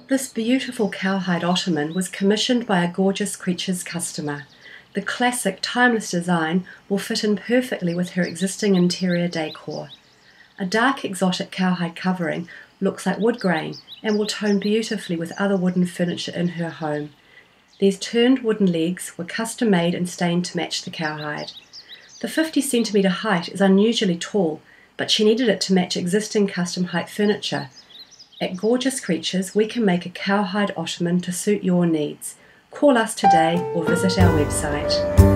This beautiful cowhide ottoman was commissioned by a gorgeous creature's customer. The classic, timeless design will fit in perfectly with her existing interior decor. A dark, exotic cowhide covering looks like wood grain and will tone beautifully with other wooden furniture in her home. These turned wooden legs were custom made and stained to match the cowhide. The 50-centimetre height is unusually tall, but she needed it to match existing custom height furniture. At Gorgeous Creatures, we can make a cowhide ottoman to suit your needs. Call us today or visit our website.